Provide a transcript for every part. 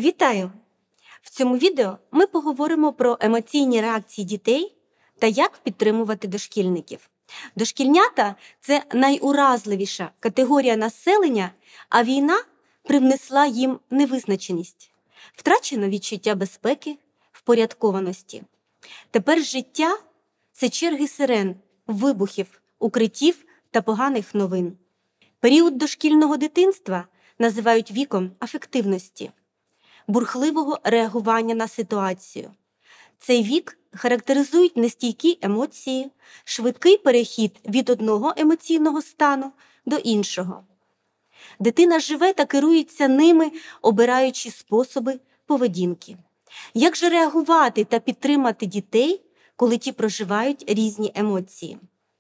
Вітаю! В цьому відео ми поговоримо про емоційні реакції дітей та як підтримувати дошкільників. Дошкільнята – це найуразливіша категорія населення, а війна привнесла їм невизначеність, втрачено відчуття безпеки, впорядкованості. Тепер життя – це черги сирен, вибухів, укриттів та поганих новин. Період дошкільного дитинства називають віком афективності, бурхливого реагування на ситуацію. Цей вік характеризують нестійкі емоції, швидкий перехід від одного емоційного стану до іншого. Дитина живе та керується ними, обираючи способи поведінки. Як же реагувати та підтримати дітей, коли ті проживають різні емоції?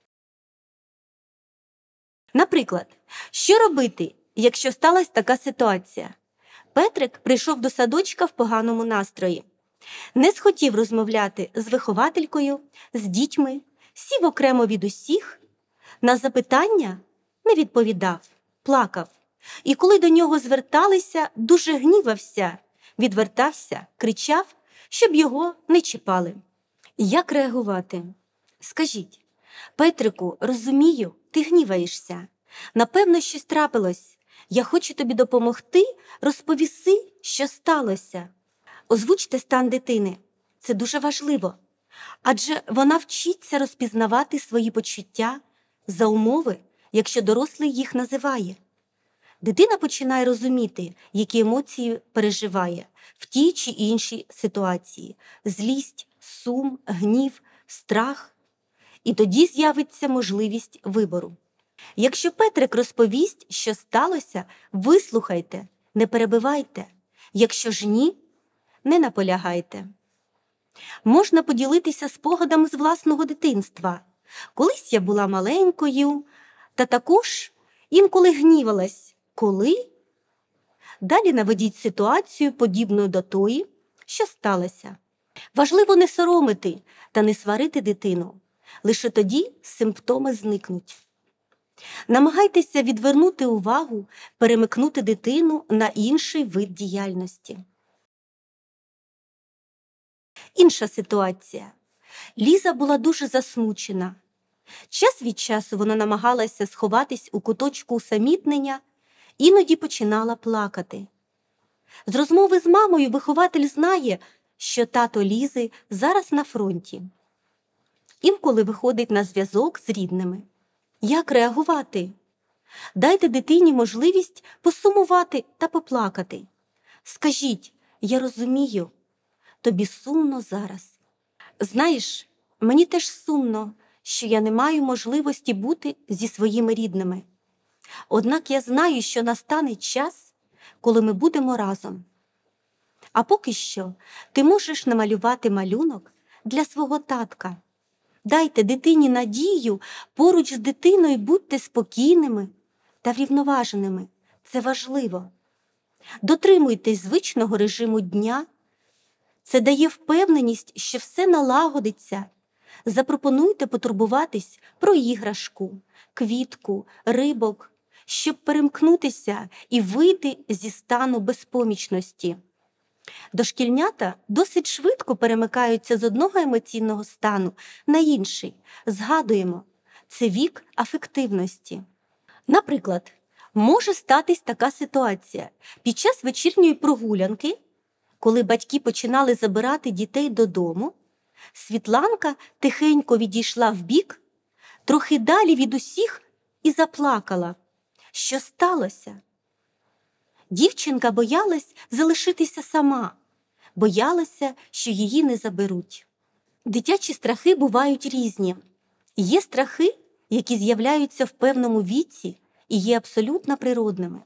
Наприклад, що робити, якщо сталася така ситуація? Петрик прийшов до садочка в поганому настрої. Не схотів розмовляти з вихователькою, з дітьми, сів окремо від усіх, на запитання не відповідав, плакав. І коли до нього зверталися, дуже гнівався, відвертався, кричав, щоб його не чіпали. Як реагувати? Скажіть: Петрику, розумію, ти гніваєшся. Напевно, щось трапилось. Я хочу тобі допомогти, розповіси, що сталося. Озвучте стан дитини. Це дуже важливо. Адже вона вчиться розпізнавати свої почуття за умови, якщо дорослий їх називає. Дитина починає розуміти, які емоції переживає в тій чи іншій ситуації. Злість, сум, гнів, страх. І тоді з'явиться можливість вибору. Якщо Петрик розповість, що сталося, вислухайте, не перебивайте. Якщо ж ні, не наполягайте. Можна поділитися спогадами з власного дитинства. Колись я була маленькою, та також інколи гнівалась. Коли? Далі наведіть ситуацію, подібну до тої, що сталося. Важливо не соромити та не сварити дитину. Лише тоді симптоми зникнуть. Намагайтеся відвернути увагу, перемикнути дитину на інший вид діяльності. Інша ситуація. Ліза була дуже засмучена. Час від часу вона намагалася сховатись у куточку усамітнення, іноді починала плакати. З розмови з мамою вихователь знає, що тато Лізи зараз на фронті. Інколи виходить на зв'язок з рідними. Як реагувати? Дайте дитині можливість посумувати та поплакати. Скажіть: я розумію, тобі сумно зараз. Знаєш, мені теж сумно, що я не маю можливості бути зі своїми рідними. Однак я знаю, що настане час, коли ми будемо разом. А поки що ти можеш намалювати малюнок для свого татка. Дайте дитині надію, поруч з дитиною будьте спокійними та врівноваженими. Це важливо. Дотримуйтесь звичного режиму дня. Це дає впевненість, що все налагодиться. Запропонуйте потурбуватись про іграшку, квітку, рибок, щоб перемкнутися і вийти зі стану безпомічності. Дошкільнята досить швидко перемикаються з одного емоційного стану на інший. Згадуємо, це вік афективності. Наприклад, може статись така ситуація. Під час вечірньої прогулянки, коли батьки починали забирати дітей додому, Світланка тихенько відійшла вбік, трохи далі від усіх і заплакала. Що сталося? Дівчинка боялась залишитися сама, боялася, що її не заберуть. Дитячі страхи бувають різні. Є страхи, які з'являються в певному віці і є абсолютно природними.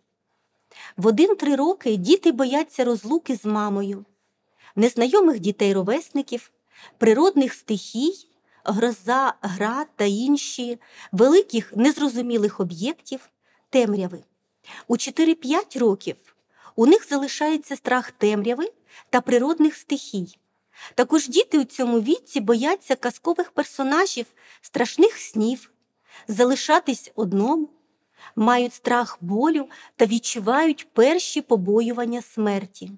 В 1-3 роки діти бояться розлуки з мамою, незнайомих дітей-ровесників, природних стихій, гроза, град та інші, великих незрозумілих об'єктів, темряви. У 4-5 років у них залишається страх темряви та природних стихій. Також діти у цьому віці бояться казкових персонажів, страшних снів, залишатись одному, мають страх болю та відчувають перші побоювання смерті.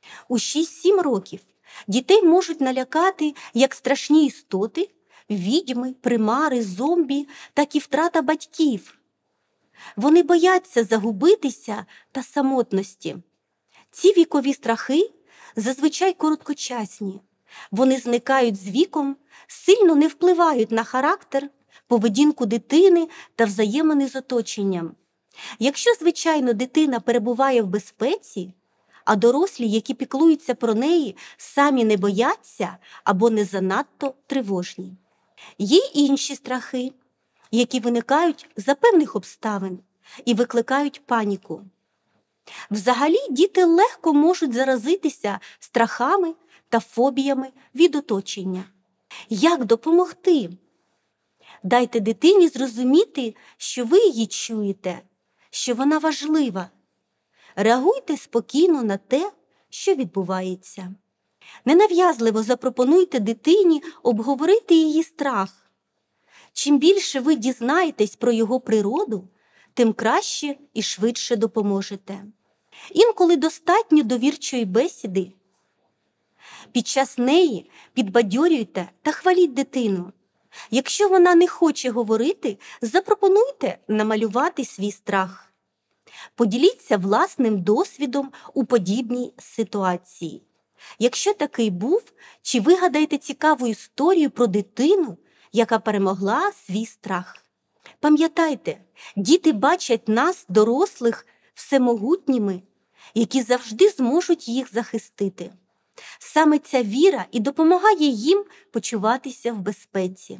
У 6-7 років дітей можуть налякати як страшні істоти, відьми, примари, зомбі, так і втрата батьків. Вони бояться загубитися та самотності. Ці вікові страхи зазвичай короткочасні. Вони зникають з віком, сильно не впливають на характер, поведінку дитини та взаємини з оточенням. Якщо, звичайно, дитина перебуває в безпеці, а дорослі, які піклуються про неї, самі не бояться або не занадто тривожні. Є й інші страхи, які виникають за певних обставин і викликають паніку. Взагалі, діти легко можуть заразитися страхами та фобіями від оточення. Як допомогти? Дайте дитині зрозуміти, що ви її чуєте, що вона важлива. Реагуйте спокійно на те, що відбувається. Ненав'язливо запропонуйте дитині обговорити її страх. Чим більше ви дізнаєтесь про його природу, тим краще і швидше допоможете. Інколи достатньо довірчої бесіди. Під час неї підбадьорюйте та хваліть дитину. Якщо вона не хоче говорити, запропонуйте намалювати свій страх. Поділіться власним досвідом у подібній ситуації. Якщо такий був, чи вигадайте цікаву історію про дитину, яка перемогла свій страх. Пам'ятайте, діти бачать нас, дорослих, всемогутніми, які завжди зможуть їх захистити. Саме ця віра і допомагає їм почуватися в безпеці.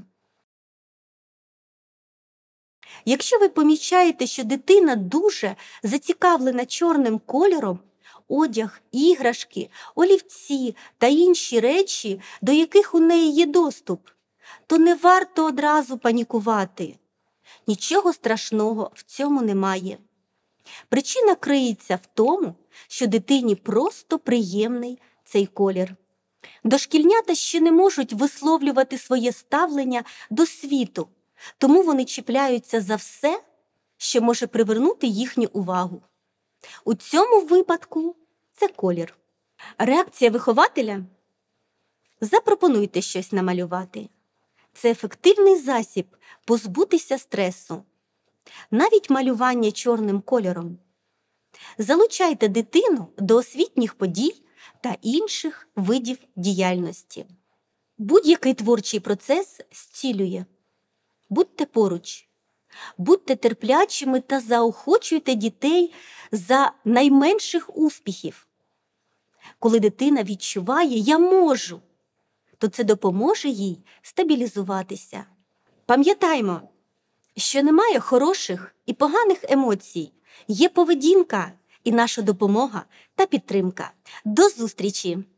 Якщо ви помічаєте, що дитина дуже зацікавлена чорним кольором, одяг, іграшки, олівці та інші речі, до яких у неї є доступ, то не варто одразу панікувати. Нічого страшного в цьому немає. Причина криється в тому, що дитині просто приємний цей колір. Дошкільнята ще не можуть висловлювати своє ставлення до світу, тому вони чіпляються за все, що може привернути їхню увагу. У цьому випадку це колір. Реакція вихователя? Запропонуйте щось намалювати. Це ефективний засіб позбутися стресу. Навіть малювання чорним кольором. Залучайте дитину до освітніх подій та інших видів діяльності. Будь-який творчий процес зцілює. Будьте поруч. Будьте терплячими та заохочуйте дітей за найменших успіхів. Коли дитина відчуває «я можу», то це допоможе їй стабілізуватися. Пам'ятаймо, що немає хороших і поганих емоцій. Є поведінка і наша допомога та підтримка. До зустрічі!